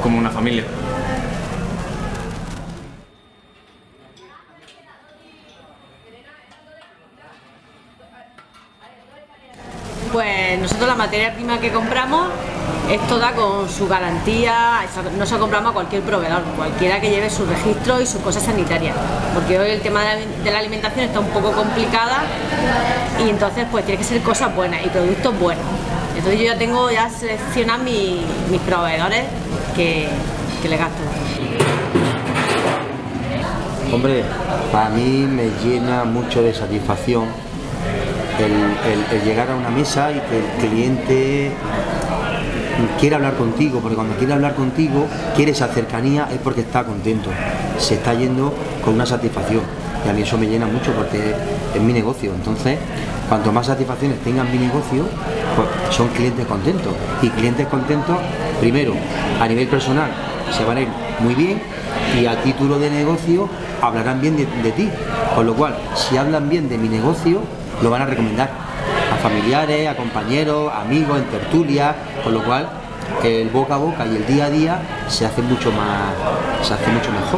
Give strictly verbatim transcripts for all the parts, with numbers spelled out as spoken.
como una familia. Pues nosotros la materia prima que compramos es toda con su garantía, no se lo compramos a cualquier proveedor, cualquiera que lleve su registro y sus cosas sanitarias, porque hoy el tema de la alimentación está un poco complicada y entonces pues tiene que ser cosas buenas y productos buenos. Entonces yo ya tengo ya seleccionados mi, mis proveedores que, que le gasto. Hombre, para mí me llena mucho de satisfacción el, el, el llegar a una mesa y que el cliente quiere hablar contigo, porque cuando quiere hablar contigo, quiere esa cercanía, es porque está contento, se está yendo con una satisfacción, y a mí eso me llena mucho porque es mi negocio. Entonces, cuanto más satisfacciones tenga mi negocio, pues son clientes contentos, y clientes contentos, primero, a nivel personal, se van a ir muy bien, y a título de negocio hablarán bien de, de ti, con lo cual, si hablan bien de mi negocio, lo van a recomendar a familiares, a compañeros, amigos, en tertulia, con lo cual el boca a boca y el día a día se hace mucho más, se hace mucho mejor.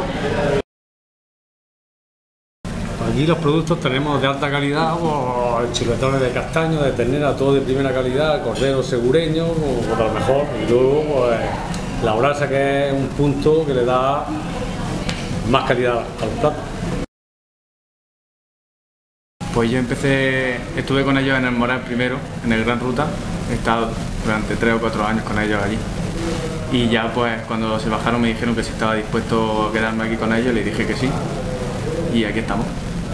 Aquí los productos tenemos de alta calidad, pues, chuletones de castaño, de ternera, todo de primera calidad, cordero segureño, pues, a lo mejor, y luego pues, la brasa, que es un punto que le da más calidad a los platos. Pues yo empecé, estuve con ellos en el Moral primero, en el Gran Ruta, he estado durante tres o cuatro años con ellos allí. Y ya pues cuando se bajaron me dijeron que si estaba dispuesto a quedarme aquí con ellos, les dije que sí. Y aquí estamos.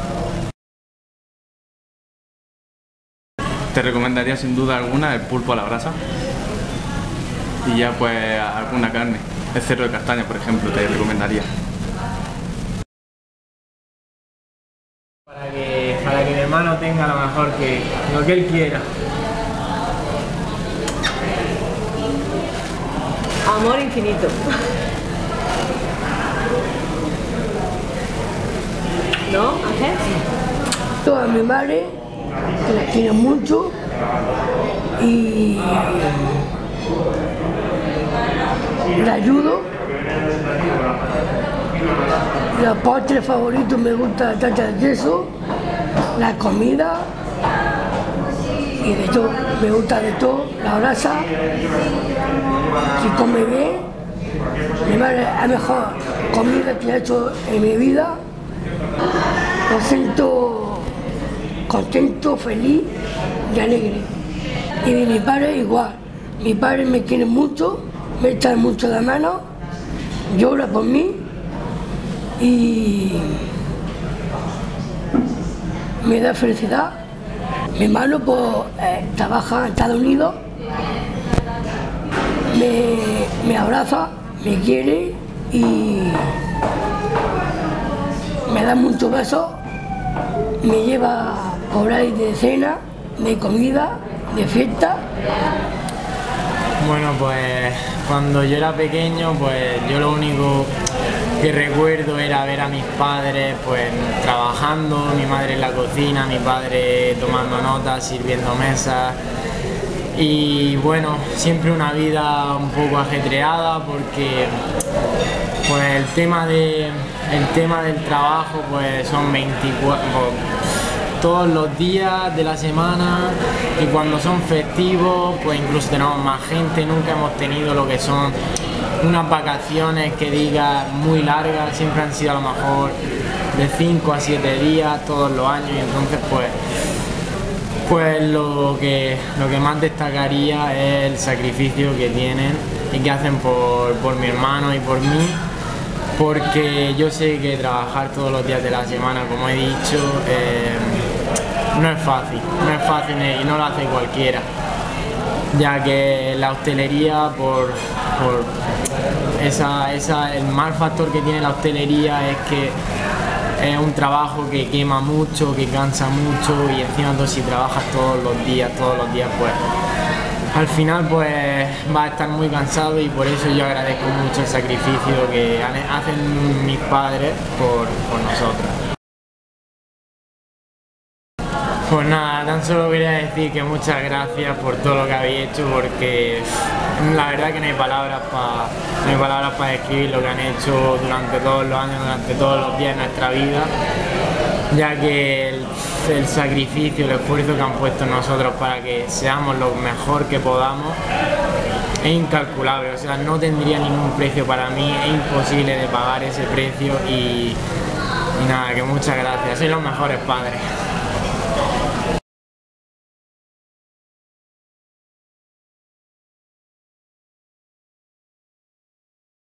Te recomendaría sin duda alguna el pulpo a la brasa. Y ya pues alguna carne, el cerdo de castaña por ejemplo, te recomendaría. Para que, para que mi hermano tenga lo mejor que lo que él quiera. Amor infinito. ¿No, Ángel? Toda mi madre, que la quiero mucho, y la ayudo. Los postres favoritos me gusta la tarta de queso, la comida y de todo, me gusta de todo, la brasa, si come bien, mi madre es la mejor comida que he hecho en mi vida, me siento contento, feliz y alegre. Y de mi padre igual, mi padre me quiere mucho, me echa mucho de mano, llora por mí y me da felicidad. Mi hermano pues, eh, trabaja en Estados Unidos, me, me abraza, me quiere y me da muchos besos, me lleva por ahí de cena, de comida, de fiesta. Bueno, pues cuando yo era pequeño, pues yo lo único que recuerdo era ver a mis padres pues trabajando, mi madre en la cocina, mi padre tomando notas, sirviendo mesas. Y bueno, siempre una vida un poco ajetreada porque pues el tema, de, el tema del trabajo pues son veinticuatro, todos los días de la semana, y cuando son festivos pues incluso tenemos más gente. Nunca hemos tenido lo que son unas vacaciones que diga muy largas, siempre han sido a lo mejor de cinco a siete días todos los años, y entonces pues pues lo que, lo que más destacaría es el sacrificio que tienen y que hacen por, por mi hermano y por mí, porque yo sé que trabajar todos los días de la semana, como he dicho, eh, no es fácil, no es fácil y no lo hace cualquiera, ya que la hostelería, por, por esa, esa, el mal factor que tiene la hostelería es que es un trabajo que quema mucho, que cansa mucho, y encima tú si trabajas todos los días, todos los días, pues al final pues vas a estar muy cansado, y por eso yo agradezco mucho el sacrificio que hacen mis padres por, por nosotros. Pues nada, tan solo quería decir que muchas gracias por todo lo que habéis hecho, porque la verdad que no hay palabras para no hay palabras para describir lo que han hecho durante todos los años, durante todos los días de nuestra vida, ya que el, el sacrificio, el esfuerzo que han puesto en nosotros para que seamos lo mejor que podamos es incalculable, o sea, no tendría ningún precio para mí, es imposible de pagar ese precio y, y nada, que muchas gracias, sois los mejores padres.